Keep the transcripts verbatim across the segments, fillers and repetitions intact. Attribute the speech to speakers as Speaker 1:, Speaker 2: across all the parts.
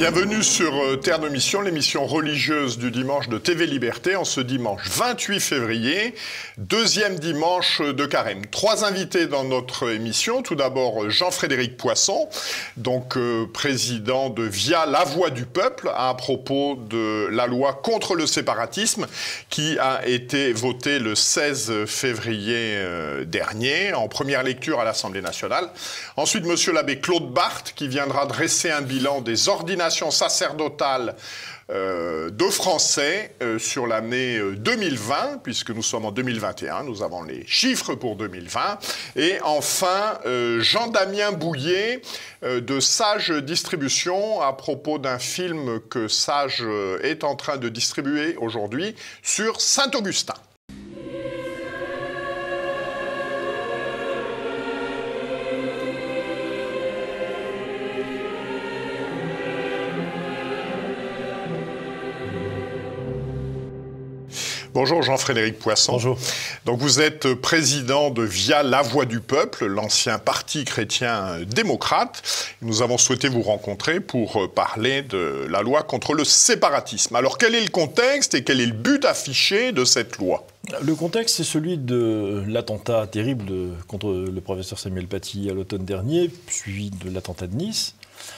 Speaker 1: Bienvenue sur Terre de Mission, l'émission religieuse du dimanche de T V Liberté, en ce dimanche vingt-huit février, deuxième dimanche de Carême. Trois invités dans notre émission. Tout d'abord Jean-Frédéric Poisson, donc euh, président de Via la Voix du Peuple, à propos de la loi contre le séparatisme qui a été votée le seize février euh, dernier, en première lecture à l'Assemblée nationale. Ensuite, monsieur l'abbé Claude Barthes, qui viendra dresser un bilan des ordinations sacerdotale euh, de français euh, sur l'année deux mille vingt, puisque nous sommes en deux mille vingt et un, nous avons les chiffres pour deux mille vingt. Et enfin, euh, Jean-Damien Bouillet euh, de Sage Distribution, à propos d'un film que Sage est en train de distribuer aujourd'hui sur Saint-Augustin. Bonjour Jean-Frédéric Poisson.
Speaker 2: Bonjour.
Speaker 1: Donc vous êtes président de Via la Voix du Peuple, l'ancien parti chrétien démocrate. Nous avons souhaité vous rencontrer pour parler de la loi contre le séparatisme. Alors quel est le contexte et quel est le but affiché de cette loi ?
Speaker 2: Le contexte, c'est celui de l'attentat terrible de, contre le professeur Samuel Paty à l'automne dernier, suivi de l'attentat de Nice.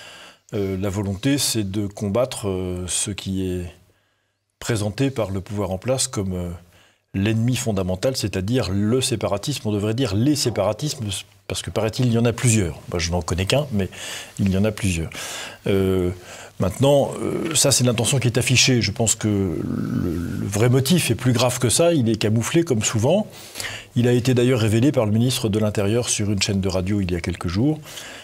Speaker 2: Euh, la volonté, c'est de combattre euh, ce qui est présenté par le pouvoir en place comme euh, l'ennemi fondamental, c'est-à-dire le séparatisme. On devrait dire les séparatismes, parce que paraît-il, il y en a plusieurs. Moi, je n'en connais qu'un, mais il y en a plusieurs. Euh, maintenant, euh, ça, c'est l'intention qui est affichée. Je pense que le, le vrai motif est plus grave que ça. Il est camouflé, comme souvent. Il a été d'ailleurs révélé par le ministre de l'Intérieur sur une chaîne de radio il y a quelques jours.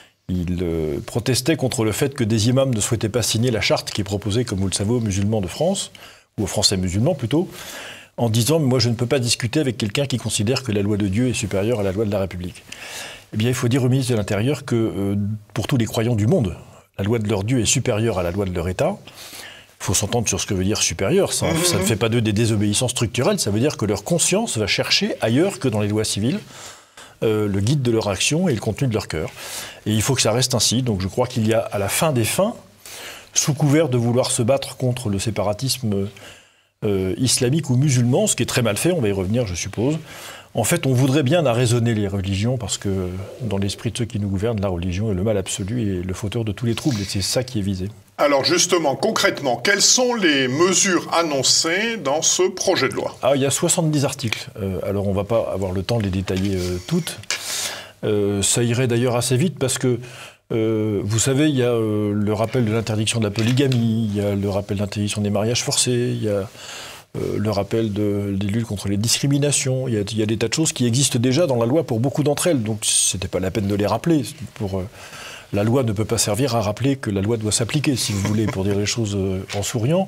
Speaker 2: Il euh, protestait contre le fait que des imams ne souhaitaient pas signer la charte qui est proposée, comme vous le savez, aux musulmans de France, ou aux Français musulmans plutôt, en disant « moi je ne peux pas discuter avec quelqu'un qui considère que la loi de Dieu est supérieure à la loi de la République ». Eh bien, il faut dire au ministre de l'Intérieur que euh, pour tous les croyants du monde, la loi de leur Dieu est supérieure à la loi de leur État. Il faut s'entendre sur ce que veut dire supérieur. Ça, ça ne fait pas d'eux des désobéissants structurels, ça veut dire que leur conscience va chercher ailleurs que dans les lois civiles euh, le guide de leur action et le contenu de leur cœur. Et il faut que ça reste ainsi. Donc je crois qu'il y a à la fin des fins, sous couvert de vouloir se battre contre le séparatisme euh, islamique ou musulman, ce qui est très mal fait, on va y revenir, je suppose. En fait, on voudrait bien arraisonner les religions, parce que dans l'esprit de ceux qui nous gouvernent, la religion est le mal absolu et le fauteur de tous les troubles, et c'est ça qui est visé.
Speaker 1: Alors justement, concrètement, quelles sont les mesures annoncées dans ce projet de loi ?
Speaker 2: Ah, il y a soixante-dix articles. Euh, alors, on ne va pas avoir le temps de les détailler euh, toutes. Euh, ça irait d'ailleurs assez vite, parce que Euh, vous savez, il y a euh, le rappel de l'interdiction de la polygamie, il y a le rappel de l'interdiction des mariages forcés, il y a euh, le rappel de, des luttes contre les discriminations, il y, a, il y a des tas de choses qui existent déjà dans la loi pour beaucoup d'entre elles, donc ce n'était pas la peine de les rappeler. Pour, euh, la loi ne peut pas servir à rappeler que la loi doit s'appliquer, si vous voulez, pour dire les choses euh, en souriant.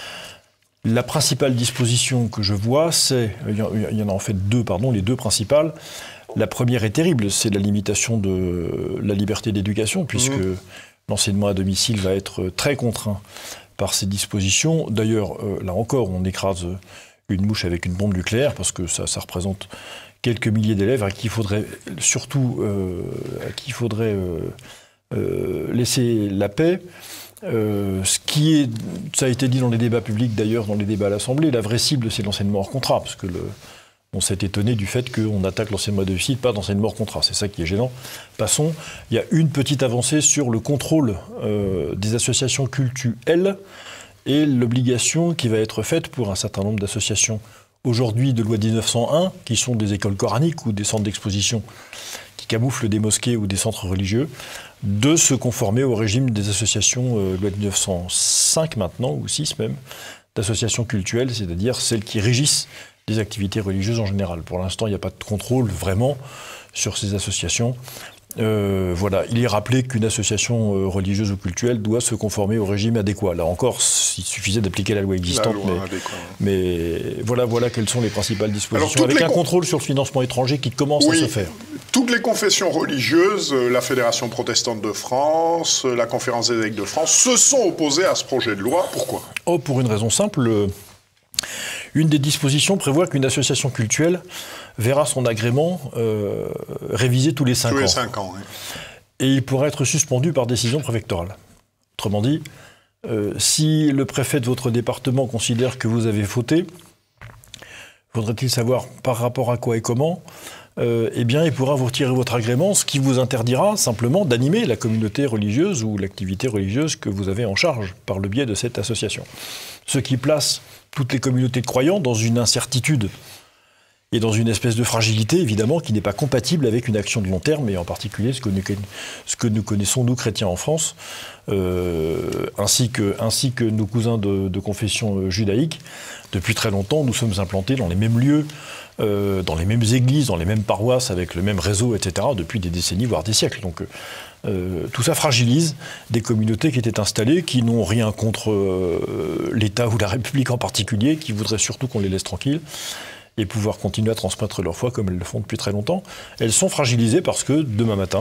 Speaker 2: La principale disposition que je vois, c'est, il y en a en fait deux, pardon, les deux principales. La première est terrible, c'est la limitation de la liberté d'éducation, puisque mmh. l'enseignement à domicile va être très contraint par ces dispositions. D'ailleurs, euh, là encore, on écrase une mouche avec une bombe nucléaire, parce que ça, ça représente quelques milliers d'élèves à qui il faudrait surtout euh, à qui il faudrait euh, euh, laisser la paix. Euh, ce qui est, ça a été dit dans les débats publics, d'ailleurs, dans les débats à l'Assemblée, la vraie cible, c'est l'enseignement hors contrat, parce que le on s'est étonné du fait qu'on attaque l'enseignement à domicile, pas d'enseignement hors contrat. C'est ça qui est gênant. Passons. Il y a une petite avancée sur le contrôle euh, des associations cultuelles et l'obligation qui va être faite pour un certain nombre d'associations aujourd'hui de loi dix-neuf cent un, qui sont des écoles coraniques ou des centres d'exposition qui camouflent des mosquées ou des centres religieux, de se conformer au régime des associations euh, loi dix-neuf cent cinq maintenant, ou six même, d'associations cultuelles, c'est-à-dire celles qui régissent des activités religieuses en général. Pour l'instant, il n'y a pas de contrôle vraiment sur ces associations. Euh, voilà, il est rappelé qu'une association euh, religieuse ou cultuelle doit se conformer au régime adéquat. Là encore, il suffisait d'appliquer la loi existante, la loi mais, mais voilà, voilà quelles sont les principales dispositions, avec un contrôle sur le financement étranger qui commence oui, à se faire.
Speaker 1: Toutes les confessions religieuses, la Fédération protestante de France, la Conférence des évêques de France, se sont opposées à ce projet de loi. Pourquoi ?
Speaker 2: Oh, pour une raison simple. Une des dispositions prévoit qu'une association cultuelle verra son agrément euh, révisé tous les cinq ans.
Speaker 1: Tous les cinq ans, oui.
Speaker 2: Et il pourra être suspendu par décision préfectorale. Autrement dit, Euh, si le préfet de votre département considère que vous avez fauté, faudrait-il savoir par rapport à quoi et comment, euh, eh bien, il pourra vous retirer votre agrément, ce qui vous interdira simplement d'animer la communauté religieuse ou l'activité religieuse que vous avez en charge par le biais de cette association. Ce qui place toutes les communautés de croyants dans une incertitude et dans une espèce de fragilité, évidemment, qui n'est pas compatible avec une action de long terme, et en particulier ce que nous, ce que nous connaissons, nous, chrétiens en France, euh, ainsi, que, ainsi que nos cousins de, de confession judaïque. Depuis très longtemps, nous sommes implantés dans les mêmes lieux, euh, dans les mêmes églises, dans les mêmes paroisses, avec le même réseau, et cetera, depuis des décennies, voire des siècles. Donc, euh, tout ça fragilise des communautés qui étaient installées, qui n'ont rien contre euh, l'État ou la République en particulier, qui voudraient surtout qu'on les laisse tranquilles et pouvoir continuer à transmettre leur foi comme elles le font depuis très longtemps. Elles sont fragilisées parce que demain matin,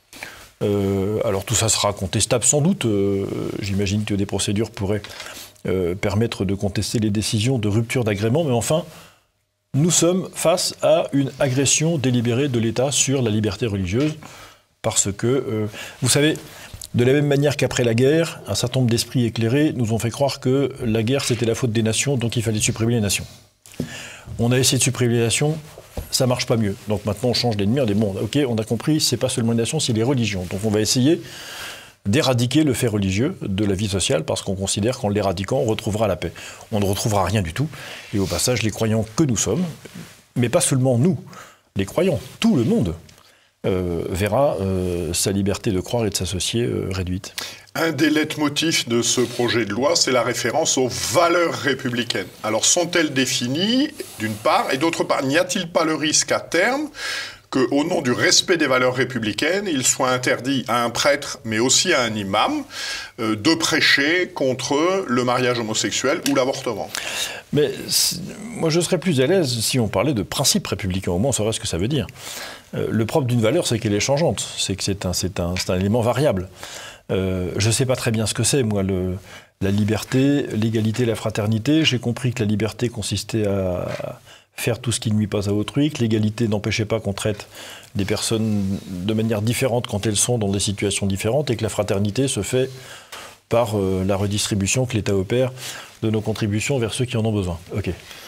Speaker 2: euh, alors tout ça sera contestable sans doute, euh, j'imagine que des procédures pourraient euh, permettre de contester les décisions de rupture d'agrément, mais enfin, nous sommes face à une agression délibérée de l'État sur la liberté religieuse, parce que, euh, vous savez, de la même manière qu'après la guerre, un certain nombre d'esprits éclairés nous ont fait croire que la guerre c'était la faute des nations, donc il fallait supprimer les nations. On a essayé de supprimer les nations, ça marche pas mieux. Donc maintenant on change d'ennemi, on dit bon, ok, on a compris, c'est pas seulement les nations, c'est les religions. Donc on va essayer d'éradiquer le fait religieux de la vie sociale parce qu'on considère qu'en l'éradiquant, on retrouvera la paix. On ne retrouvera rien du tout. Et au passage, les croyants que nous sommes, mais pas seulement nous, les croyants, tout le monde, euh, verra euh, sa liberté de croire et de s'associer euh, réduite.
Speaker 1: Un des leitmotifs de ce projet de loi, c'est la référence aux valeurs républicaines. Alors, sont-elles définies, d'une part, et d'autre part, n'y a-t-il pas le risque à terme qu'au nom du respect des valeurs républicaines, il soit interdit à un prêtre, mais aussi à un imam, euh, de prêcher contre le mariage homosexuel ou l'avortement?
Speaker 2: Mais moi, je serais plus à l'aise si on parlait de principe républicain. Au moins, on saurait ce que ça veut dire. Euh, le propre d'une valeur, c'est qu'elle est changeante. C'est que c'est un, c'est un, c'est un élément variable. Euh, je ne sais pas très bien ce que c'est, moi, le, la liberté, l'égalité, la fraternité. J'ai compris que la liberté consistait à faire tout ce qui ne nuit pas à autrui, que l'égalité n'empêchait pas qu'on traite des personnes de manière différente quand elles sont dans des situations différentes, et que la fraternité se fait par euh, la redistribution que l'État opère de nos contributions vers ceux qui en ont besoin. Ok.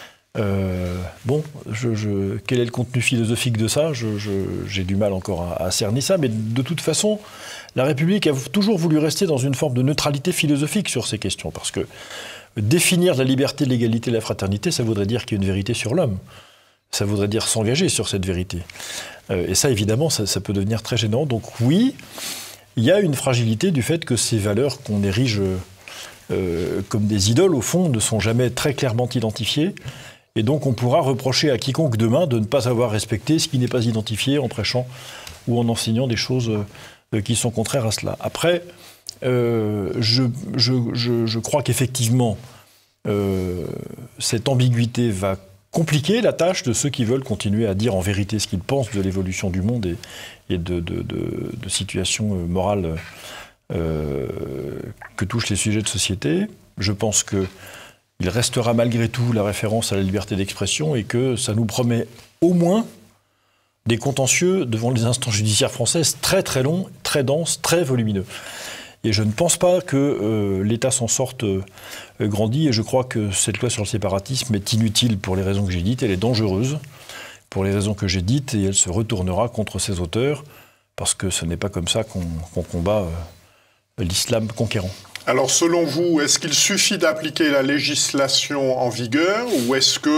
Speaker 2: Euh, bon, je, je, quel est le contenu philosophique de ça? je, je, J'ai du mal encore à, à cerner ça, mais de toute façon, la République a toujours voulu rester dans une forme de neutralité philosophique sur ces questions, parce que définir la liberté, l'égalité, la fraternité, ça voudrait dire qu'il y a une vérité sur l'homme. Ça voudrait dire s'engager sur cette vérité. Euh, et ça, évidemment, ça, ça peut devenir très gênant. Donc oui, il y a une fragilité du fait que ces valeurs qu'on érige euh, comme des idoles, au fond, ne sont jamais très clairement identifiées. Et donc on pourra reprocher à quiconque demain de ne pas avoir respecté ce qui n'est pas identifié en prêchant ou en enseignant des choses euh, qui sont contraires à cela. Après, euh, je, je, je, je crois qu'effectivement, euh, cette ambiguïté va compliquer la tâche de ceux qui veulent continuer à dire en vérité ce qu'ils pensent de l'évolution du monde et, et de, de, de, de situations morales euh, que touchent les sujets de société. Je pense que il restera malgré tout la référence à la liberté d'expression et que ça nous promet au moins des contentieux devant les instances judiciaires françaises très très longs, très denses, très volumineux. Et je ne pense pas que euh, l'État s'en sorte euh, grandi, et je crois que cette loi sur le séparatisme est inutile pour les raisons que j'ai dites, elle est dangereuse pour les raisons que j'ai dites, et elle se retournera contre ses auteurs, parce que ce n'est pas comme ça qu'on qu'on combat euh, l'islam conquérant.
Speaker 1: Alors, selon vous, est-ce qu'il suffit d'appliquer la législation en vigueur, ou est-ce que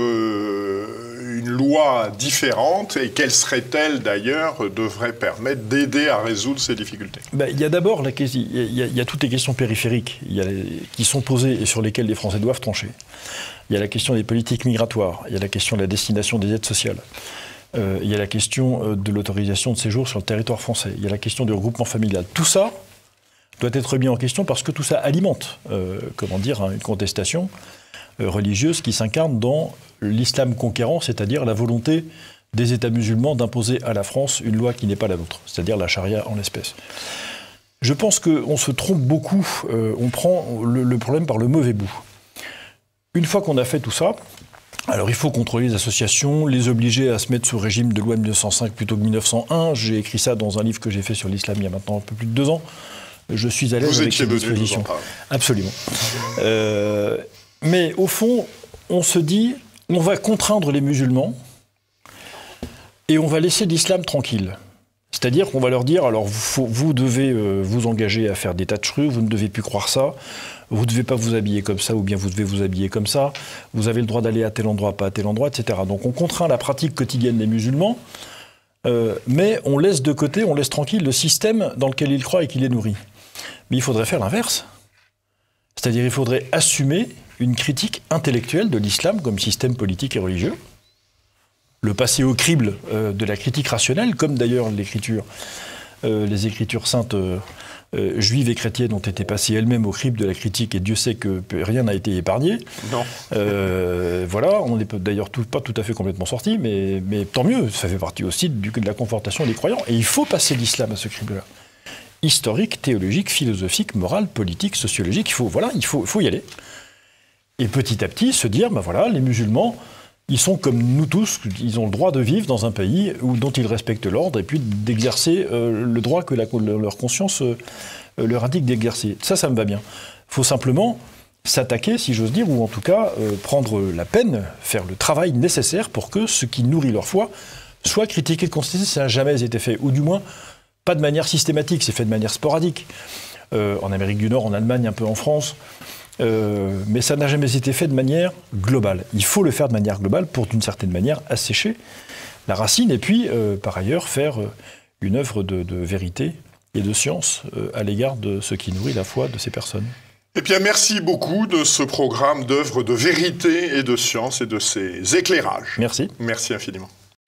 Speaker 1: euh, une loi différente, et quelle serait-elle d'ailleurs, devrait permettre d'aider à résoudre ces difficultés? Ben, il
Speaker 2: y a d'abord la question, il y, il y a toutes les questions périphériques il y a les, qui sont posées et sur lesquelles les Français doivent trancher. Il y a la question des politiques migratoires, il y a la question de la destination des aides sociales. Euh, il y a la question de l'autorisation de séjour sur le territoire français. Il y a la question du regroupement familial. Tout ça doit être mis en question parce que tout ça alimente, euh, comment dire, hein, une contestation euh, religieuse qui s'incarne dans l'islam conquérant, c'est-à-dire la volonté des États musulmans d'imposer à la France une loi qui n'est pas la nôtre, c'est-à-dire la charia en l'espèce. Je pense qu'on se trompe beaucoup, euh, on prend le, le problème par le mauvais bout. Une fois qu'on a fait tout ça, alors il faut contrôler les associations, les obliger à se mettre sous régime de loi mille neuf cent cinq plutôt que mille neuf cent un. J'ai écrit ça dans un livre que j'ai fait sur l'islam il y a maintenant un peu plus de deux ans. je suis à l'aise
Speaker 1: Vous
Speaker 2: avec
Speaker 1: étiez
Speaker 2: ces
Speaker 1: venu nous en
Speaker 2: dispositions.
Speaker 1: parler.
Speaker 2: Absolument. Euh, mais au fond, on se dit, on va contraindre les musulmans et on va laisser l'islam tranquille. C'est-à-dire qu'on va leur dire, alors vous, vous devez euh, vous engager à faire des tâcherues, vous ne devez plus croire ça, vous ne devez pas vous habiller comme ça, ou bien vous devez vous habiller comme ça, vous avez le droit d'aller à tel endroit, pas à tel endroit, et cetera. Donc on contraint la pratique quotidienne des musulmans, euh, mais on laisse de côté, on laisse tranquille le système dans lequel ils croient et qui les nourrit. Mais il faudrait faire l'inverse. C'est-à-dire il faudrait assumer une critique intellectuelle de l'islam comme système politique et religieux, le passer au crible euh, de la critique rationnelle, comme d'ailleurs l'écriture, euh, les écritures saintes euh, euh, juives et chrétiennes ont été passées elles-mêmes au crible de la critique, et Dieu sait que rien n'a été épargné.
Speaker 1: Non.
Speaker 2: Euh, voilà, on n'est d'ailleurs tout, pas tout à fait complètement sorti, mais, mais tant mieux, ça fait partie aussi du, de la confortation des croyants. Et il faut passer l'islam à ce crible-là. Historique, théologique, philosophique, moral, politique, sociologique, il faut, voilà, il faut, faut y aller. Et petit à petit se dire, ben voilà, les musulmans, ils sont comme nous tous, ils ont le droit de vivre dans un pays où, dont ils respectent l'ordre et puis d'exercer euh, le droit que la, leur conscience euh, leur indique d'exercer. Ça, ça me va bien. Il faut simplement s'attaquer, si j'ose dire, ou en tout cas euh, prendre la peine, faire le travail nécessaire pour que ce qui nourrit leur foi soit critiqué, contesté. Ça n'a jamais été fait, ou du moins pas de manière systématique, c'est fait de manière sporadique. Euh, en Amérique du Nord, en Allemagne, un peu en France. Euh, mais ça n'a jamais été fait de manière globale. Il faut le faire de manière globale pour, d'une certaine manière, assécher la racine et puis, euh, par ailleurs, faire euh, une œuvre de, de vérité et de science euh, à l'égard de ce qui nourrit la foi de ces personnes.
Speaker 1: Eh bien, merci beaucoup de ce programme d'œuvres de vérité et de science et de ces éclairages.
Speaker 2: Merci.
Speaker 1: Merci infiniment.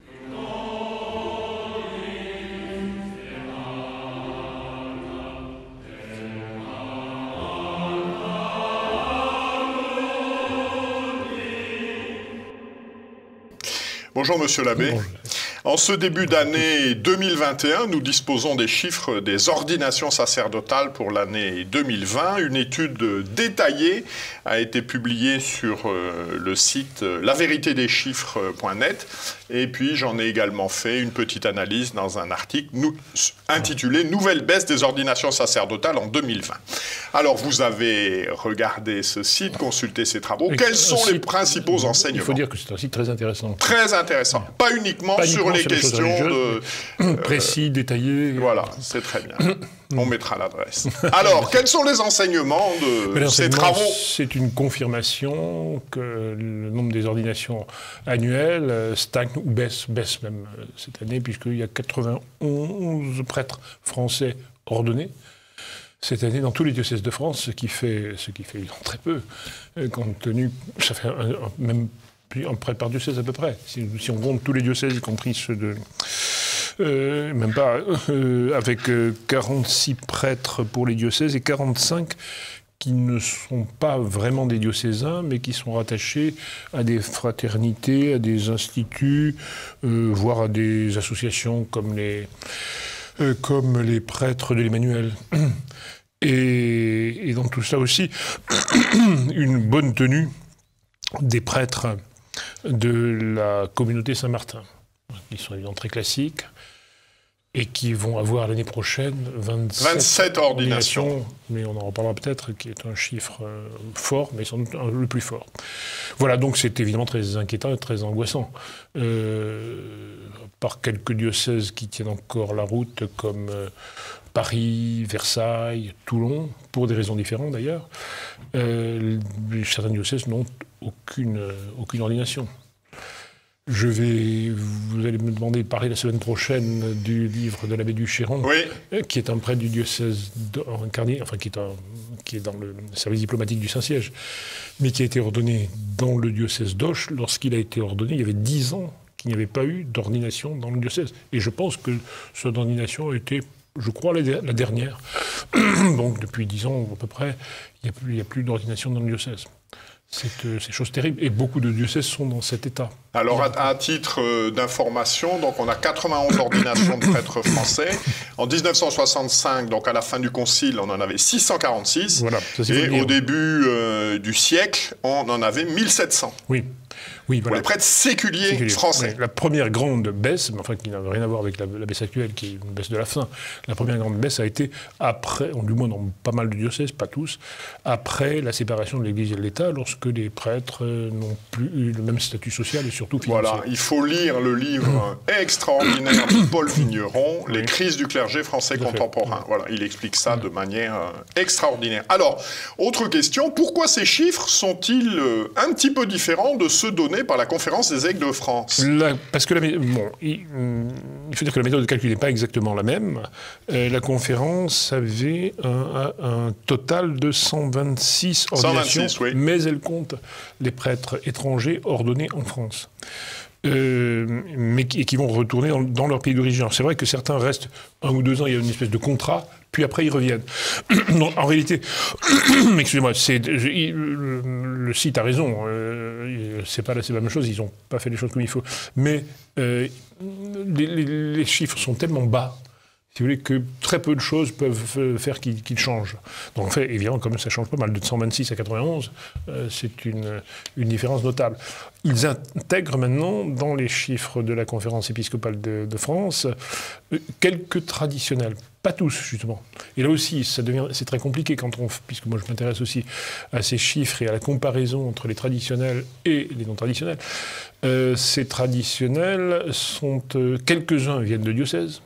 Speaker 1: Bonjour Monsieur l'abbé.
Speaker 3: Bonjour.
Speaker 1: En ce début d'année deux mille vingt et un, nous disposons des chiffres des ordinations sacerdotales pour l'année deux mille vingt. Une étude détaillée a été publiée sur le site la vérité des chiffres point net. Et puis j'en ai également fait une petite analyse dans un article nous, intitulé « Nouvelle baisse des ordinations sacerdotales en deux mille vingt ». Alors vous avez regardé ce site, consulté ces travaux.
Speaker 3: Et
Speaker 1: Quels sont
Speaker 3: site,
Speaker 1: les principaux enseignements?
Speaker 3: Il faut dire que c'est un site très intéressant.
Speaker 1: Très intéressant. Pas uniquement,
Speaker 3: Pas
Speaker 1: sur
Speaker 3: uniquement
Speaker 1: les
Speaker 3: sur les
Speaker 1: questions de...
Speaker 3: euh, précis, détaillés.
Speaker 1: Voilà, c'est très bien. On mettra l'adresse. Alors, quels sont les enseignements de ces travaux?
Speaker 3: C'est une confirmation que le nombre des ordinations annuelles stagne ou baisse, baisse même cette année, puisqu'il y a quatre-vingt-onze prêtres français ordonnés cette année dans tous les diocèses de France, ce qui fait, ce qui fait très peu, compte tenu, ça fait un, un, même un prêtre par diocèse à peu près. Si, si on compte tous les diocèses, y compris ceux de... Euh, même pas, euh, avec euh, quarante-six prêtres pour les diocèses et quarante-cinq qui ne sont pas vraiment des diocésains, mais qui sont rattachés à des fraternités, à des instituts, euh, voire à des associations comme les, euh, comme les prêtres de l'Emmanuel. Et, et dans tout ça aussi, une bonne tenue des prêtres de la communauté Saint-Martin, qui sont évidemment très classiques, et qui vont avoir l'année prochaine vingt-sept,
Speaker 1: vingt-sept ordinations.
Speaker 3: ordinations, mais on en reparlera peut-être, qui est un chiffre euh, fort, mais sans doute un, le plus fort. Voilà, donc c'est évidemment très inquiétant et très angoissant. Euh, par quelques diocèses qui tiennent encore la route, comme euh, Paris, Versailles, Toulon, pour des raisons différentes d'ailleurs, euh, certains diocèses n'ont aucune, euh, aucune ordination. Je vais, vous allez me demander de parler la semaine prochaine du livre de l'abbé Duchéron,
Speaker 1: oui.
Speaker 3: qui est un prêtre du diocèse incarné, enfin qui est, un, qui est dans le service diplomatique du Saint-Siège, mais qui a été ordonné dans le diocèse d'Auch. Lorsqu'il a été ordonné, il y avait dix ans qu'il n'y avait pas eu d'ordination dans le diocèse. Et je pense que cette ordination a été, je crois, la dernière. Donc depuis dix ans à peu près, il n'y a, a plus d'ordination dans le diocèse. C'est euh, chose terrible. Et beaucoup de diocèses sont dans cet état.
Speaker 1: Alors, à, à titre euh, d'information, donc on a quatre-vingt-onze ordinations de prêtres français. En mille neuf cent soixante-cinq, donc à la fin du Concile, on en avait six cent quarante-six.
Speaker 3: Voilà, ça,
Speaker 1: et au début euh, du siècle, on en avait mille sept cents.
Speaker 3: Oui. Oui,
Speaker 1: pour
Speaker 3: voilà.
Speaker 1: les prêtres séculiers,
Speaker 3: Séculier.
Speaker 1: français.
Speaker 3: Oui, la première grande baisse, mais enfin qui n'a rien à voir avec la, la baisse actuelle, qui est une baisse de la fin, la première grande baisse a été après, du moins dans pas mal de diocèses, pas tous, après la séparation de l'Église et de l'État, lorsque les prêtres euh, n'ont plus eu le même statut social et surtout financier.
Speaker 1: Voilà, il faut lire le livre extraordinaire de Paul Vigneron, oui. Les crises du clergé français contemporain. Oui. Voilà, il explique ça oui. de manière euh, extraordinaire. Alors, autre question, pourquoi ces chiffres sont-ils euh, un petit peu différents de ceux donnés par la Conférence des évêques de France?
Speaker 3: la, Parce que la, bon, il, il faut dire que la méthode de calcul n'est pas exactement la même. Euh, la conférence avait un, un, un total de cent vingt-six ordinations, cent vingt-six, oui. mais elle compte les prêtres étrangers ordonnés en France. Euh, mais qui, qui vont retourner dans, dans leur pays d'origine. C'est vrai que certains restent un ou deux ans, il y a une espèce de contrat, puis après ils reviennent. Non, en réalité, excusez-moi, c'est, je, le, le site a raison, euh, c'est pas la, c'est la même chose, ils n'ont pas fait les choses comme il faut. Mais euh, les, les, les chiffres sont tellement bas, si vous voulez, que très peu de choses peuvent faire qu'ils qu'ils changent. Donc en fait, évidemment, comme ça change pas mal, de cent vingt-six à quatre-vingt-onze, euh, c'est une, une différence notable. Ils intègrent maintenant, dans les chiffres de la Conférence épiscopale de, de France, euh, quelques traditionnels. Pas tous, justement. Et là aussi, ça devient, c'est très compliqué, quand on, puisque moi je m'intéresse aussi à ces chiffres et à la comparaison entre les traditionnels et les non-traditionnels. Euh, ces traditionnels sont... Euh, quelques-uns viennent de diocèses.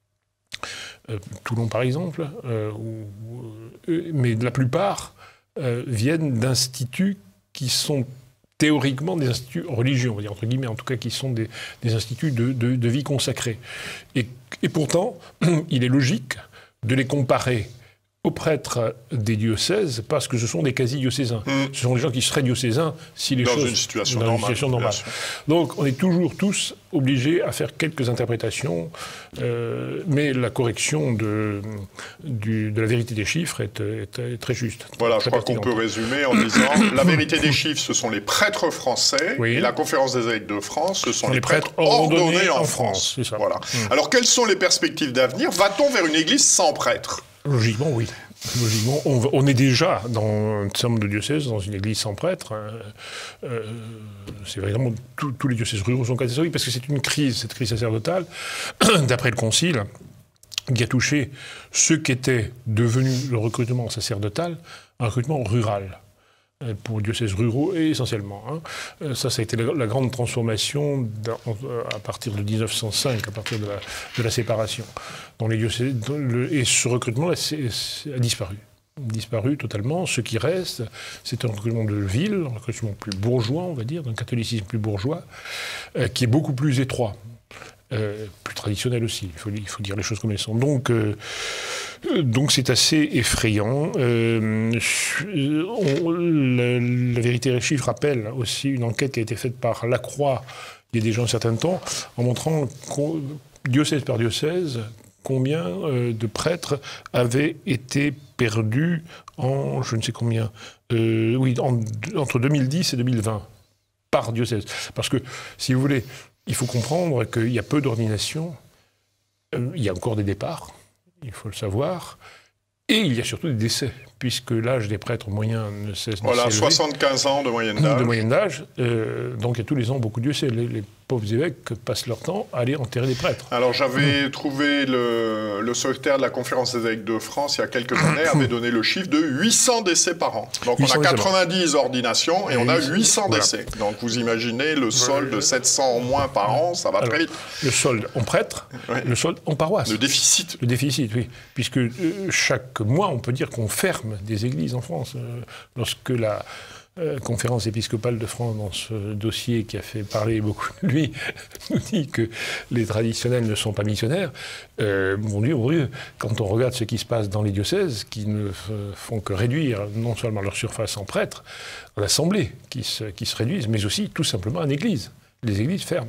Speaker 3: Euh, Toulon par exemple, euh, ou, euh, mais la plupart euh, viennent d'instituts qui sont théoriquement des instituts religieux, on va dire entre guillemets, en tout cas qui sont des, des instituts de, de, de vie consacrée. Et, et pourtant, il est logique de les comparer aux prêtres des diocèses, parce que ce sont des quasi-diocésains. Mmh. Ce sont des gens qui seraient diocésains si les
Speaker 1: dans
Speaker 3: choses...
Speaker 1: Une situation
Speaker 3: dans
Speaker 1: normale,
Speaker 3: une situation normale. Donc on est toujours tous obligés à faire quelques interprétations, euh, mais la correction de, du, de la vérité des chiffres est, est, est très juste.
Speaker 1: Voilà,
Speaker 3: très
Speaker 1: je crois qu'on peut résumer en disant la vérité des chiffres, ce sont les prêtres français, oui. et la Conférence des évêques de France, ce sont les, les prêtres, prêtres ordonnés, ordonnés en, en France. France. Ça. Voilà. Mmh. Alors quelles sont les perspectives d'avenir? Va-t-on vers une église sans prêtres?
Speaker 3: Logiquement, oui. Logiquement, on, on est déjà dans un certain nombre de diocèses, dans une église sans prêtre. Euh, euh, c'est vraiment tout, tous les diocèses ruraux sont catholiques, parce que c'est une crise, cette crise sacerdotale, d'après le Concile, qui a touché ceux qui étaient devenus le recrutement sacerdotal, un recrutement rural. Pour les diocèses ruraux, et essentiellement. Hein. Ça, ça a été la, la grande transformation à partir de mille neuf cent cinq, à partir de la, de la séparation. Dans les diocèses, dans le, et ce recrutement là, c'est, c'est, a disparu. Disparu totalement. Ce qui reste, c'est un recrutement de ville, un recrutement plus bourgeois, on va dire, d'un catholicisme plus bourgeois, euh, qui est beaucoup plus étroit. Euh, plus traditionnel aussi, il faut, il faut dire les choses comme elles sont. Donc, euh, donc c'est assez effrayant. Euh, on, la, la vérité des chiffres rappelle aussi une enquête qui a été faite par Lacroix il y a déjà un certain temps, en montrant diocèse par diocèse combien euh, de prêtres avaient été perdus en je ne sais combien, euh, oui, en, entre deux mille dix et deux mille vingt par diocèse. Parce que, si vous voulez, il faut comprendre qu'il y a peu d'ordinations, euh, il y a encore des départs, il faut le savoir, et il y a surtout des décès, puisque l'âge des prêtres moyens ne cesse de
Speaker 1: Voilà, soixante-quinze ans de moyenne d'âge.
Speaker 3: De moyenne d'âge, euh, donc il y a tous les ans beaucoup de diocèses. Les, les pauvres évêques passent leur temps à aller enterrer des prêtres.
Speaker 1: Alors j'avais mmh. trouvé le, le secrétaire de la Conférence des évêques de France, il y a quelques années, avait donné le chiffre de huit cents décès par an. Donc on a quatre-vingt-dix ordinations et, et on a huit cents voilà. décès. Donc vous imaginez le solde de sept cents en moins par an, ça va Alors, très vite.
Speaker 3: Le solde en prêtre, oui. le solde en paroisse.
Speaker 1: Le déficit.
Speaker 3: Le déficit, oui. Puisque euh, chaque mois, on peut dire qu'on ferme des églises en France. Euh, lorsque la... Euh, Conférence épiscopale de France, dans ce dossier qui a fait parler beaucoup de lui, nous dit que les traditionnels ne sont pas missionnaires. Euh, mon Dieu, mon Dieu, quand on regarde ce qui se passe dans les diocèses, qui ne font que réduire non seulement leur surface en prêtres, en assemblées qui se, qui se réduisent, mais aussi tout simplement en église. Les églises ferment.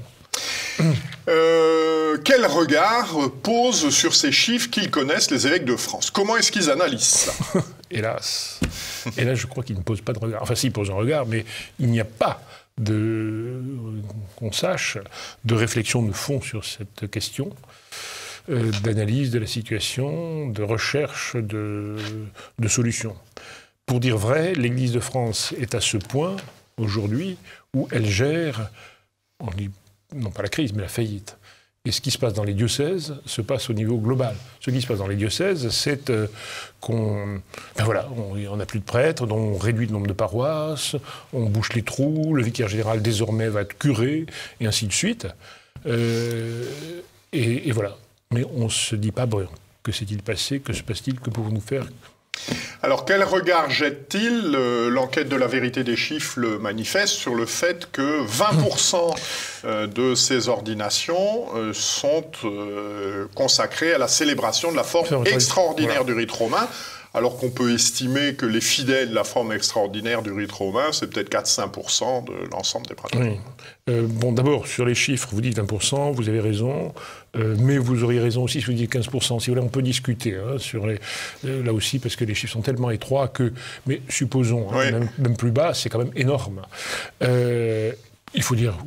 Speaker 1: Euh, quel regard pose sur ces chiffres qu'ils connaissent les évêques de France? Comment est-ce qu'ils analysent ça?
Speaker 3: Hélas. Et là, je crois qu'ils ne posent pas de regard. Enfin, s'ils posent un regard, mais il n'y a pas, de, qu'on sache, de réflexion de fond sur cette question, euh, d'analyse de la situation, de recherche de, de solutions. Pour dire vrai, l'Église de France est à ce point, aujourd'hui, où elle gère, on dit, non pas la crise, mais la faillite. Et ce qui se passe dans les diocèses se passe au niveau global. Ce qui se passe dans les diocèses, c'est euh, qu'on ben voilà, on n'a plus de prêtres, donc on réduit le nombre de paroisses, on bouche les trous, le vicaire général désormais va être curé, et ainsi de suite. Euh, et, et voilà. Mais on ne se dit pas, bon, que s'est-il passé, que se passe-t-il, que pouvons-nous faire ?
Speaker 1: Alors, quel regard jette-t-il euh, l'enquête de la vérité des chiffres le manifeste sur le fait que vingt pour cent euh, de ces ordinations euh, sont euh, consacrées à la célébration de la forme extraordinaire voilà. du rite romain, alors qu'on peut estimer que les fidèles de la forme extraordinaire du rite romain, c'est peut-être quatre à cinq pour cent de l'ensemble des pratiques.
Speaker 3: Oui. Euh, bon, d'abord, sur les chiffres, vous dites vingt pour cent, vous avez raison, euh, mais vous auriez raison aussi si vous dites quinze pour cent. Si vous voulez, on peut discuter hein, sur les, euh, là aussi, parce que les chiffres sont tellement étroits que, mais supposons, hein, oui. même, même plus bas, c'est quand même énorme. Euh, il faut dire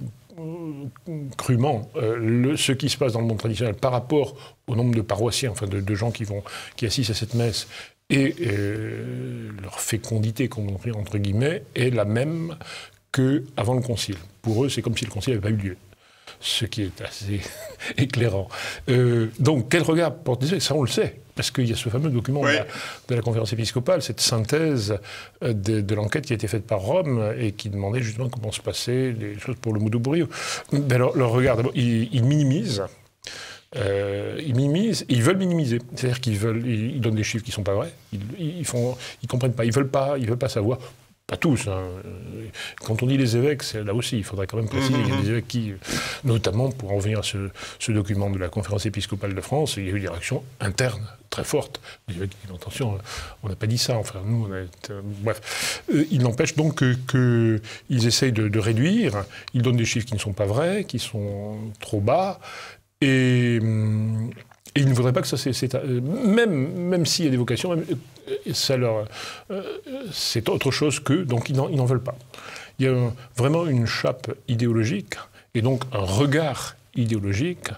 Speaker 3: crûment, euh, le, ce qui se passe dans le monde traditionnel par rapport au nombre de paroissiens, enfin de, de gens qui, vont, qui assistent à cette messe, et euh, leur fécondité, entre guillemets, est la même qu'avant le concile. Pour eux, c'est comme si le concile n'avait pas eu lieu. Ce qui est assez éclairant. Euh, donc, quel regard porte-t-il ? Ça, on le sait, parce qu'il y a ce fameux document oui. de, la, de la conférence épiscopale, cette synthèse de, de l'enquête qui a été faite par Rome et qui demandait justement comment se passaient les choses pour le Modo Brio. Ben alors, leur regard, d'abord, ils, ils minimisent. Euh, ils minimisent, ils veulent minimiser, c'est-à-dire qu'ils veulent, ils, ils donnent des chiffres qui ne sont pas vrais, ils, ils font, ils comprennent pas, ils veulent pas, ils veulent pas savoir. Pas tous. Hein. Quand on dit les évêques, c'est là aussi, il faudrait quand même préciser. Il y a des évêques qui, notamment pour en venir à ce, ce document de la conférence épiscopale de France, il y a eu des réactions internes très fortes. Les évêques disent attention, on n'a pas dit ça. Enfin, nous, on a été, euh, bref, euh, il n'empêche donc que, que ils essayent de, de réduire. Ils donnent des chiffres qui ne sont pas vrais, qui sont trop bas, et hum, Et ils ne voudraient pas que ça... C'est, c'est, même, même s'il y a des vocations, même, ça leur, euh, c'est autre chose que... Donc ils n'en, ils n'en veulent pas. Il y a un, vraiment une chape idéologique, et donc un regard idéologique.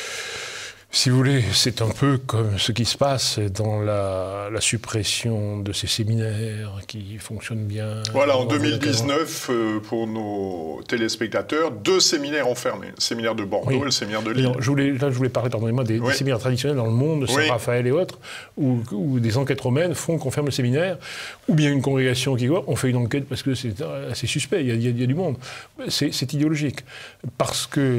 Speaker 3: Si vous voulez, c'est un peu comme ce qui se passe dans la, la suppression de ces séminaires qui fonctionnent bien.
Speaker 1: Voilà, en deux mille dix-neuf, euh, pour nos téléspectateurs, deux séminaires ont fermé. Le séminaire de Bordeaux oui. et le séminaire de Lille.
Speaker 3: Non, je voulais, là, je voulais parler, pardonnez-moi, des, oui. des séminaires traditionnels dans le monde, Saint-Raphaël oui. et autres, où, où des enquêtes romaines font qu'on ferme le séminaire, ou bien une congrégation qui voit, on fait une enquête parce que c'est assez suspect, il y a, il y a, il y a du monde. C'est, c'est idéologique. Parce que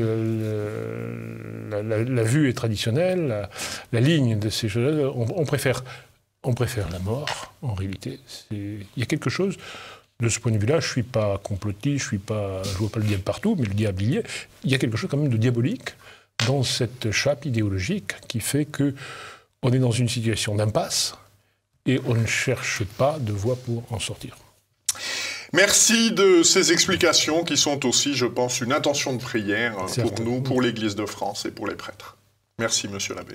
Speaker 3: euh, la, la, la vue est traditionnelle, La, la ligne de ces choses-là, on, on, préfère, on préfère la mort, en réalité. C'est, il y a quelque chose, de ce point de vue-là, je ne suis pas complotiste, je ne vois pas le diable partout, mais le diable il y est. Il y a quelque chose quand même de diabolique dans cette chape idéologique qui fait qu'on est dans une situation d'impasse et on ne cherche pas de voie pour en sortir.
Speaker 1: Merci de ces explications qui sont aussi, je pense, une intention de prière Certes. pour nous, pour l'Église de France et pour les prêtres. Merci, monsieur l'abbé.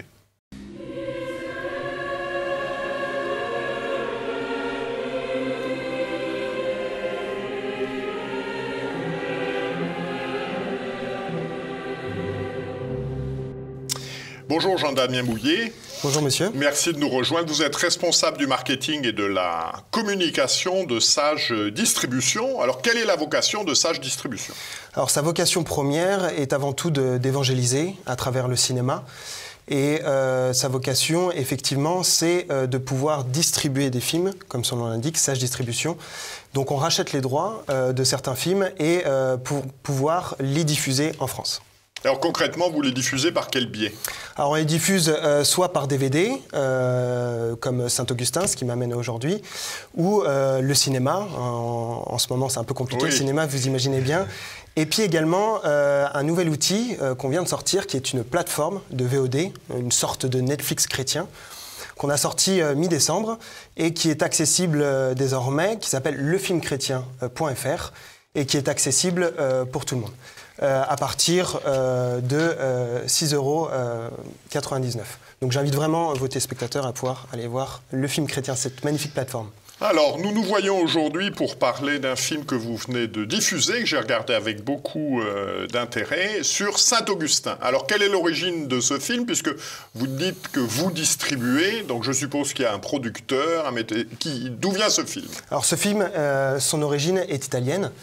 Speaker 1: Bonjour Jean-Damien Bouillet.
Speaker 4: Bonjour monsieur.
Speaker 1: Merci de nous rejoindre. Vous êtes responsable du marketing et de la communication de Sage Distribution. Alors, quelle est la vocation de Sage Distribution ?
Speaker 4: Alors, sa vocation première est avant tout de, d'évangéliser à travers le cinéma. Et euh, sa vocation, effectivement, c'est euh, de pouvoir distribuer des films, comme son nom l'indique, Sage Distribution. Donc, on rachète les droits euh, de certains films et euh, pour pouvoir les diffuser en France.
Speaker 1: Alors concrètement, vous les diffusez par quel biais ?
Speaker 4: Alors on les diffuse euh, soit par D V D, euh, comme Saint-Augustin, ce qui m'amène aujourd'hui, ou euh, le cinéma. En, en ce moment, c'est un peu compliqué, oui. Le cinéma, vous imaginez bien. Et puis également, euh, un nouvel outil euh, qu'on vient de sortir, qui est une plateforme de V O D, une sorte de Netflix chrétien, qu'on a sorti euh, mi-décembre, et qui est accessible euh, désormais, qui s'appelle le film chrétien point F R, et qui est accessible euh, pour tout le monde. Euh, à partir euh, de euh, six euros quatre-vingt-dix-neuf. Donc j'invite vraiment vos téléspectateurs à pouvoir aller voir le film chrétien, cette magnifique plateforme.
Speaker 1: Alors, nous nous voyons aujourd'hui pour parler d'un film que vous venez de diffuser, que j'ai regardé avec beaucoup euh, d'intérêt, sur Saint-Augustin. Alors, quelle est l'origine de ce film, puisque vous dites que vous distribuez, donc je suppose qu'il y a un producteur, un méta... qui... d'où vient ce film ?
Speaker 4: Alors, ce film, euh, son origine est italienne.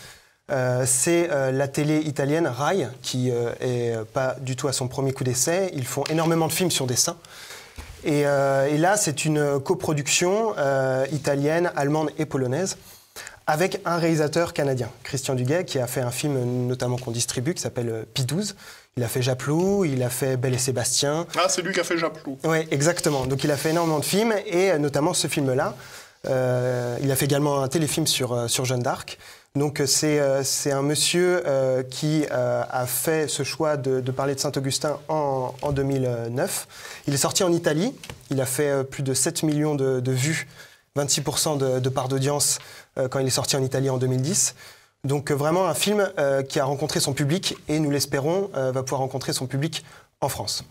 Speaker 4: Euh, c'est euh, la télé italienne Rai, qui euh, est pas du tout à son premier coup d'essai. Ils font énormément de films sur des saints. Et, euh, et là, c'est une coproduction euh, italienne, allemande et polonaise, avec un réalisateur canadien, Christian Duguay, qui a fait un film notamment qu'on distribue, qui s'appelle Pie douze. Il a fait Japlou, il a fait Belle et Sébastien.
Speaker 1: Ah, c'est lui qui a fait Japlou.
Speaker 4: Oui, exactement. Donc il a fait énormément de films, et notamment ce film-là. Euh, il a fait également un téléfilm sur, sur Jeanne d'Arc. Donc c'est euh, c'est un monsieur euh, qui euh, a fait ce choix de, de parler de Saint-Augustin en, en deux mille neuf. Il est sorti en Italie, il a fait euh, plus de sept millions de, de vues, vingt-six pour cent de, de part d'audience euh, quand il est sorti en Italie en deux mille dix. Donc euh, vraiment un film euh, qui a rencontré son public et nous l'espérons euh, va pouvoir rencontrer son public en France.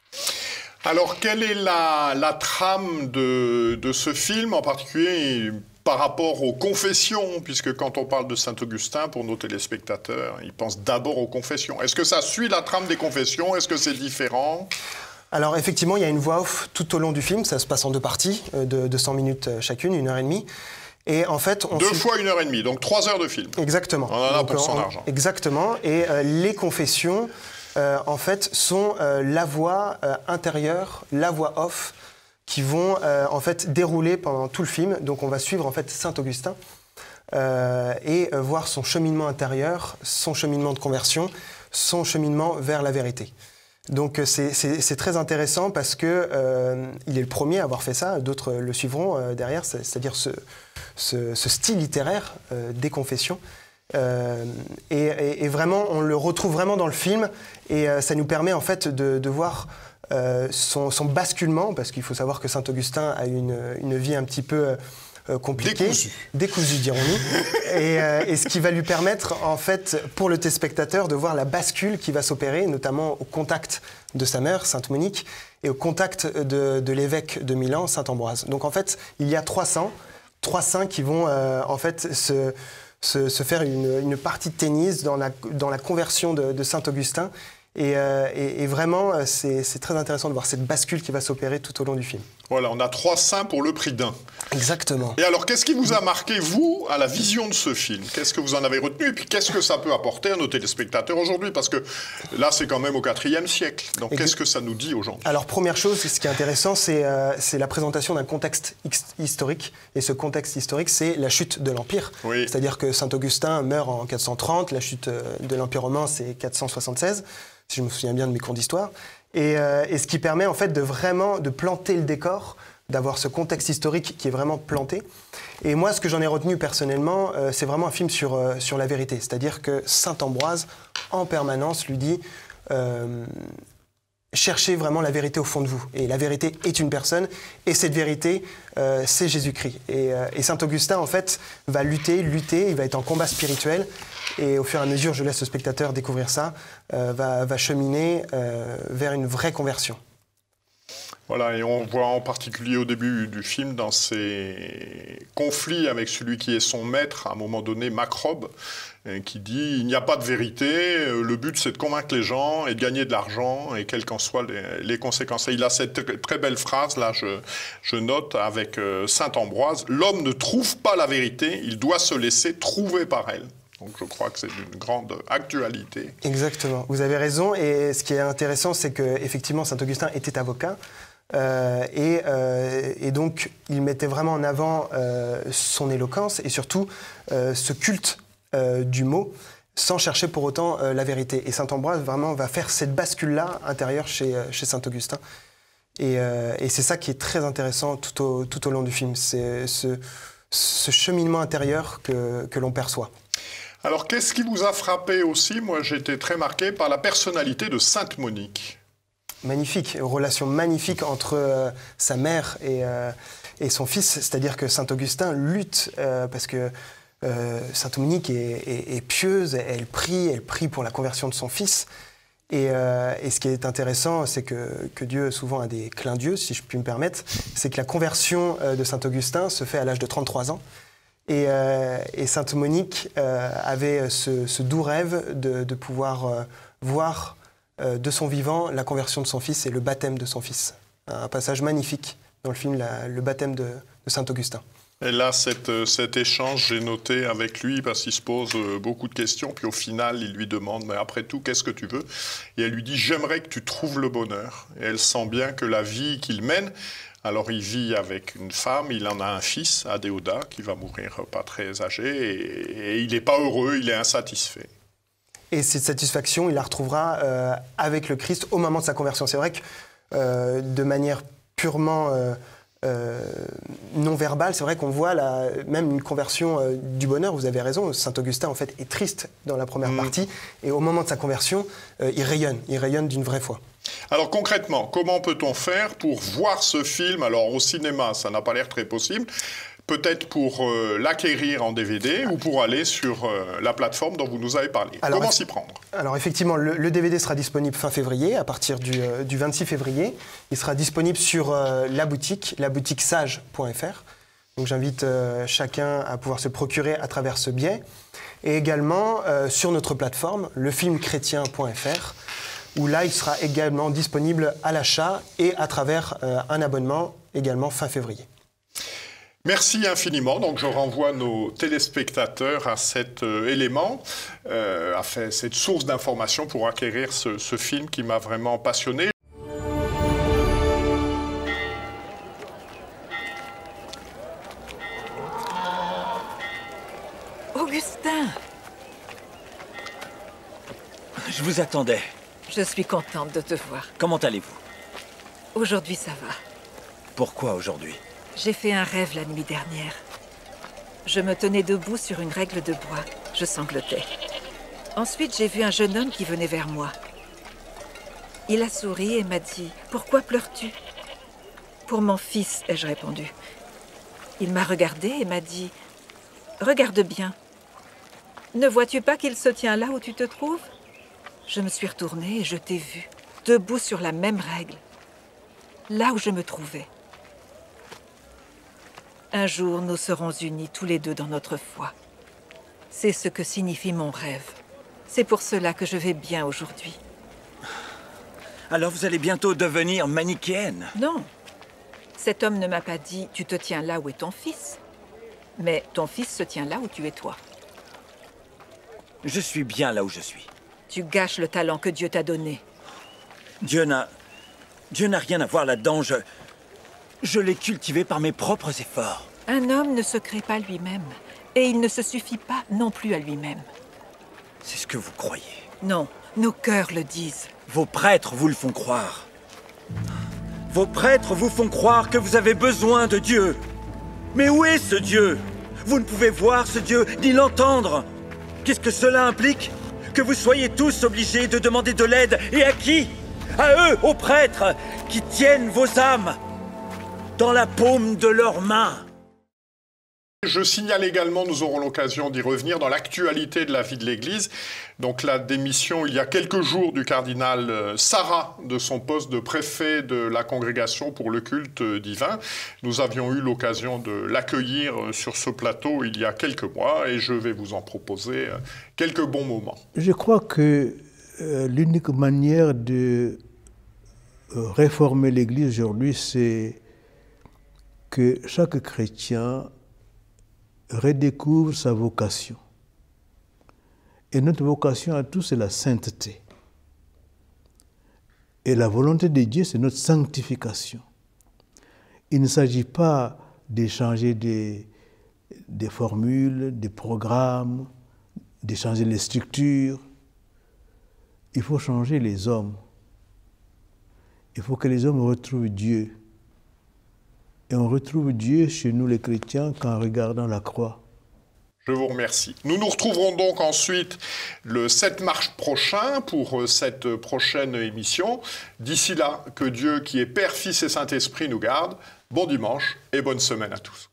Speaker 1: Alors quelle est la, la trame de, de ce film en particulier par rapport aux confessions, puisque quand on parle de Saint-Augustin, pour nos téléspectateurs, ils pensent d'abord aux confessions. Est-ce que ça suit la trame des confessions? Est-ce que c'est différent?
Speaker 4: Alors effectivement, il y a une voix off tout au long du film, ça se passe en deux parties, de, de cent minutes chacune, une heure et demie. Et en fait, on
Speaker 1: Deux
Speaker 4: suit...
Speaker 1: fois une heure et demie, donc trois heures de film.
Speaker 4: Exactement.
Speaker 1: On en a
Speaker 4: donc,
Speaker 1: pour son
Speaker 4: on...
Speaker 1: argent.
Speaker 4: Exactement, et euh, les confessions, euh, en fait, sont euh, la voix euh, intérieure, la voix off, qui vont euh, en fait dérouler pendant tout le film. Donc on va suivre en fait Saint-Augustin euh, et euh, voir son cheminement intérieur, son cheminement de conversion, son cheminement vers la vérité. Donc c'est, c'est, c'est très intéressant parce que euh, il est le premier à avoir fait ça, d'autres le suivront euh, derrière, c'est, c'est-à-dire ce, ce, ce style littéraire euh, des confessions. Euh, et, et, et vraiment, on le retrouve vraiment dans le film, et euh, ça nous permet en fait de, de voir Euh, son, son basculement, parce qu'il faut savoir que Saint-Augustin a une, une vie un petit peu euh, compliquée.
Speaker 1: Décousue.
Speaker 4: Décousue, dirons-nous. et, euh, et ce qui va lui permettre, en fait, pour le téléspectateur, de voir la bascule qui va s'opérer, notamment au contact de sa mère, Sainte Monique, et au contact de, de l'évêque de Milan, Saint Ambroise. Donc, en fait, il y a trois saints, trois saints qui vont, euh, en fait, se, se, se faire une, une partie de tennis dans la, dans la conversion de, de Saint-Augustin. Et, euh, et, et vraiment, c'est, c'est très intéressant de voir cette bascule qui va s'opérer tout au long du film.
Speaker 1: Voilà, on a trois saints pour le prix d'un.
Speaker 4: Exactement.
Speaker 1: Et alors, qu'est-ce qui vous a marqué, vous, à la vision de ce film? Qu'est-ce que vous en avez retenu? Et puis, qu'est-ce que ça peut apporter à nos téléspectateurs aujourd'hui? Parce que là, c'est quand même au quatrième siècle. Donc, qu'est-ce que ça nous dit aujourd'hui?
Speaker 4: Alors, première chose, ce qui est intéressant, c'est, euh, c'est la présentation d'un contexte historique. Et ce contexte historique, c'est la chute de l'Empire.
Speaker 1: Oui.
Speaker 4: C'est-à-dire que Saint-Augustin meurt en quatre cent trente, la chute de l'Empire romain, c'est quatre cent soixante-seize. Si je me souviens bien de mes cours d'histoire, et, euh, et ce qui permet en fait de vraiment de planter le décor, d'avoir ce contexte historique qui est vraiment planté. Et moi, ce que j'en ai retenu personnellement, euh, c'est vraiment un film sur, euh, sur la vérité. C'est-à-dire que Saint Ambroise, en permanence, lui dit euh, cherchez vraiment la vérité au fond de vous. Et la vérité est une personne, et cette vérité, euh, c'est Jésus-Christ. Et, euh, et Saint Augustin, en fait, va lutter, lutter, il va être en combat spirituel. Et au fur et à mesure, je laisse le spectateur découvrir ça, euh, va, va cheminer euh, vers une vraie conversion.
Speaker 1: Voilà, et on voit en particulier au début du film, dans ses conflits avec celui qui est son maître, à un moment donné, Macrobe, qui dit « Il n'y a pas de vérité, le but c'est de convaincre les gens et de gagner de l'argent, et quelles qu'en soient les, les conséquences. » Et il a cette très belle phrase, là je, je note, avec Saint Ambroise « L'homme ne trouve pas la vérité, il doit se laisser trouver par elle. » Donc je crois que c'est d'une grande actualité.
Speaker 4: Exactement, vous avez raison. Et ce qui est intéressant, c'est qu'effectivement, Saint-Augustin était avocat. Euh, et, euh, et donc, il mettait vraiment en avant euh, son éloquence et surtout euh, ce culte euh, du mot, sans chercher pour autant euh, la vérité. Et Saint-Ambroise, vraiment, va faire cette bascule-là intérieure chez, chez Saint-Augustin. Et, euh, et c'est ça qui est très intéressant tout au, tout au long du film. C'est ce, ce cheminement intérieur que, que l'on perçoit.
Speaker 1: Alors, qu'est-ce qui vous a frappé aussi? Moi, j'ai été très marqué par la personnalité de Sainte Monique.
Speaker 4: Magnifique, une relation magnifique entre euh, sa mère et, euh, et son fils. C'est-à-dire que Saint-Augustin lutte euh, parce que euh, Sainte Monique est, est, est pieuse, elle prie, elle prie pour la conversion de son fils. Et, euh, et ce qui est intéressant, c'est que, que Dieu souvent a des clins d'yeux, si je puis me permettre, c'est que la conversion euh, de Saint-Augustin se fait à l'âge de trente-trois ans. Et, euh, et Sainte Monique euh, avait ce, ce doux rêve de, de pouvoir euh, voir euh, de son vivant la conversion de son fils et le baptême de son fils. Un passage magnifique dans le film, la, le baptême de, de Saint Augustin.
Speaker 1: Et là, cette, cet échange, j'ai noté avec lui, parce qu'il se pose beaucoup de questions, puis au final, il lui demande, mais après tout, qu'est-ce que tu veux? Et elle lui dit, j'aimerais que tu trouves le bonheur. Et elle sent bien que la vie qu'il mène, alors il vit avec une femme, il en a un fils, Adéoda, qui va mourir pas très âgé, et, et il n'est pas heureux, il est insatisfait.
Speaker 4: Et cette satisfaction, il la retrouvera euh, avec le Christ au moment de sa conversion. C'est vrai que euh, de manière purement euh, euh, non verbale, c'est vrai qu'on voit la, même une conversion euh, du bonheur. Vous avez raison, saint Augustin en fait est triste dans la première mmh. partie, et au moment de sa conversion, euh, il rayonne, il rayonne d'une vraie foi.
Speaker 1: Alors concrètement, comment peut-on faire pour voir ce film? Alors au cinéma, ça n'a pas l'air très possible. Peut-être pour euh, l'acquérir en D V D ou pour aller sur euh, la plateforme dont vous nous avez parlé. Alors, comment s'y prendre?
Speaker 4: Alors effectivement, le, le D V D sera disponible fin février, à partir du, euh, du vingt-six février. Il sera disponible sur euh, la boutique, la boutique sage point F R. Donc j'invite euh, chacun à pouvoir se procurer à travers ce biais. Et également euh, sur notre plateforme, lefilmchrétien point F R, où là il sera également disponible à l'achat et à travers euh, un abonnement également fin février.
Speaker 1: Merci infiniment. Donc, je renvoie nos téléspectateurs à cet euh, élément, euh, à fait, cette source d'information pour acquérir ce, ce film qui m'a vraiment passionné.
Speaker 5: Augustin!
Speaker 6: Je vous attendais.
Speaker 5: Je suis contente de te voir.
Speaker 6: Comment allez-vous?
Speaker 5: Aujourd'hui, ça va.
Speaker 6: Pourquoi aujourd'hui?
Speaker 5: J'ai fait un rêve la nuit dernière. Je me tenais debout sur une règle de bois. Je sanglotais. Ensuite, j'ai vu un jeune homme qui venait vers moi. Il a souri et m'a dit « Pourquoi pleures-tu » ? « Pour mon fils », ai-je répondu. Il m'a regardé et m'a dit « Regarde bien. Ne vois-tu pas qu'il se tient là où tu te trouves ?» Je me suis retournée et je t'ai vu, debout sur la même règle, là où je me trouvais. Un jour, nous serons unis tous les deux dans notre foi. C'est ce que signifie mon rêve. C'est pour cela que je vais bien aujourd'hui.
Speaker 6: Alors vous allez bientôt devenir manichéenne?
Speaker 5: Non. Cet homme ne m'a pas dit « tu te tiens là où est ton fils ». Mais ton fils se tient là où tu es toi.
Speaker 6: Je suis bien là où je suis.
Speaker 5: Tu gâches le talent que Dieu t'a donné.
Speaker 6: Dieu n'a... Dieu n'a rien à voir là-dedans. Je... Je l'ai cultivé par mes propres efforts.
Speaker 5: Un homme ne se crée pas lui-même. Et il ne se suffit pas non plus à lui-même.
Speaker 6: C'est ce que vous croyez.
Speaker 5: Non, nos cœurs le disent.
Speaker 6: Vos prêtres vous le font croire. Vos prêtres vous font croire que vous avez besoin de Dieu. Mais où est ce Dieu? Vous ne pouvez voir ce Dieu, ni l'entendre. Qu'est-ce que cela implique? Que vous soyez tous obligés de demander de l'aide. Et à qui? À eux, aux prêtres, qui tiennent vos âmes dans la paume de leurs mains.
Speaker 1: Je signale également, nous aurons l'occasion d'y revenir, dans l'actualité de la vie de l'Église. Donc la démission, il y a quelques jours, du cardinal Sarah de son poste de préfet de la congrégation pour le culte divin. Nous avions eu l'occasion de l'accueillir sur ce plateau il y a quelques mois et je vais vous en proposer quelques bons moments.
Speaker 7: Je crois que euh, l'unique manière de euh, réformer l'Église aujourd'hui, c'est que chaque chrétien redécouvre sa vocation. Et notre vocation à tous, c'est la sainteté. Et la volonté de Dieu, c'est notre sanctification. Il ne s'agit pas d'échanger des, des formules, des programmes, d'échanger les structures. Il faut changer les hommes. Il faut que les hommes retrouvent Dieu. Et on retrouve Dieu chez nous les chrétiens qu'en regardant la croix.
Speaker 1: Je vous remercie. Nous nous retrouverons donc ensuite le sept mars prochain pour cette prochaine émission. D'ici là, que Dieu qui est Père, Fils et Saint-Esprit nous garde. Bon dimanche et bonne semaine à tous.